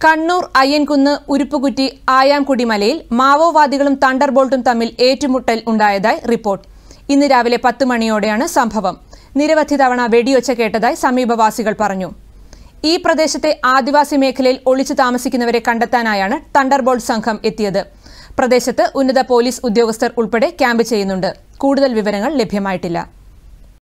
കണ്ണൂർ അയ്യൻകുന്ന് ഉരുപ്പുകുറ്റി ആയാംകുടി മലയിൽ മാവോവാദികളും തണ്ടർബോൾട്ടും തമ്മിൽ ഏറ്റുമുട്ടൽ ഉണ്ടായതായി റിപ്പോർട്ട്. ഇന്ന് രാവിലെ 10 മണിയോടെയാണ് സംഭവം. നിരവധി തവണ വെടിയൊച്ച കേട്ടതായി സമീപവാസികൾ പറഞ്ഞു. ഈ പ്രദേശത്തെ ആദിവാസി മേഖലയിൽ ഒളിച്ചു താമസിക്കുന്നവരെ കണ്ടെത്താനായാണ് തണ്ടർബോൾട്ട് സംഘം എത്തിയത്. പ്രദേശത്ത് ഉന്നത പോലീസ് ഉദ്യോഗസ്ഥർ ഉൾപ്പെടെ ക്യാമ്പ് ചെയ്യുന്നുണ്ട്. കൂടുതൽ വിവരങ്ങൾ ലഭ്യമായിട്ടില്ല.